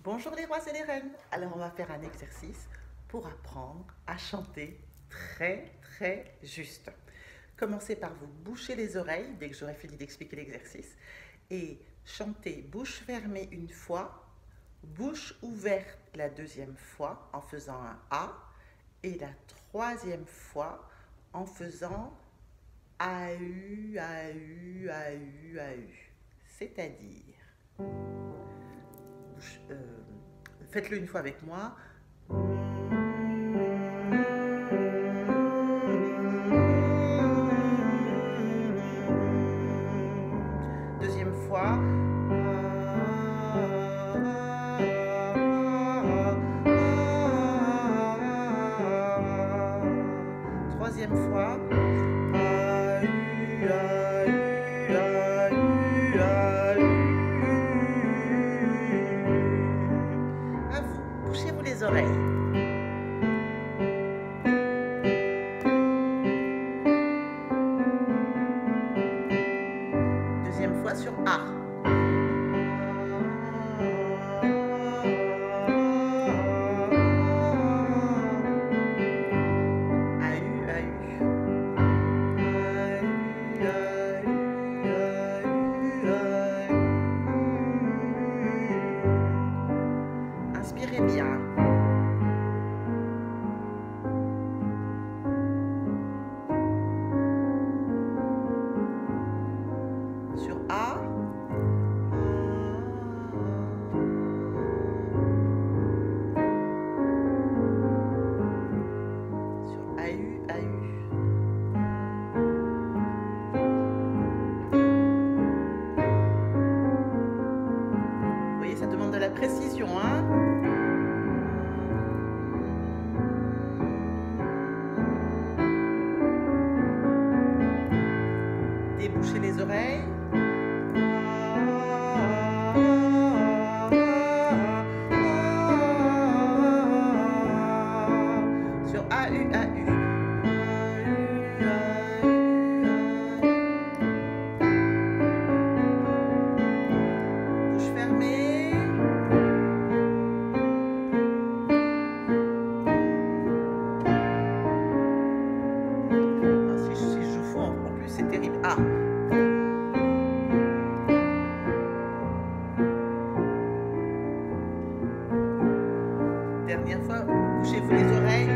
Bonjour les rois et les reines. Alors on va faire un exercice pour apprendre à chanter très juste. Commencez par vous boucher les oreilles dès que j'aurai fini d'expliquer l'exercice et chantez bouche fermée une fois, bouche ouverte la deuxième fois en faisant un A et la troisième fois en faisant AU, AU, AU, AU. C'est-à-dire, faites-le une fois avec moi. Deuxième fois. Troisième fois. À vous, bouchez-vous les oreilles. Deuxième fois sur A. Inspirez bien. Sur A. Sur AU, AU. Vous voyez, ça demande de la précision, hein? Débouchez les oreilles. Sur AU, AU. Bouche fermée. Si je joue faux, en plus c'est terrible. Ah. Dernière fois, bouchez-vous les oreilles.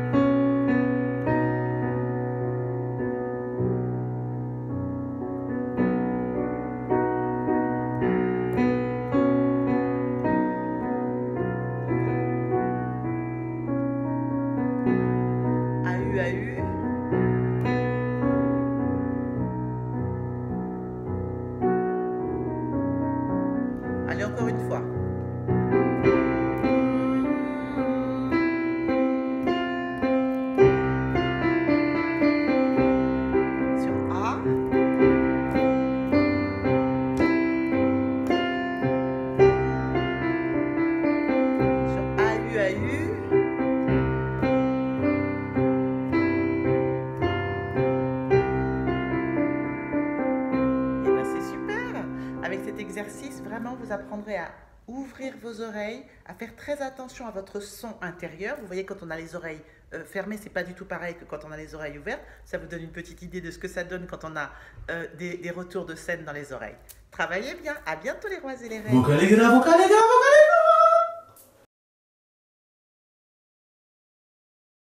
AU, AU. Allez, encore une fois. Sur A. Sur AU, AU. Et bien c'est super. Avec cet exercice, vraiment, vous apprendrez à ouvrir vos oreilles, à faire très attention à votre son intérieur. Vous voyez, quand on a les oreilles fermées, c'est pas du tout pareil que quand on a les oreilles ouvertes. Ça vous donne une petite idée de ce que ça donne quand on a des retours de scène dans les oreilles. Travaillez bien. À bientôt les rois et les reines.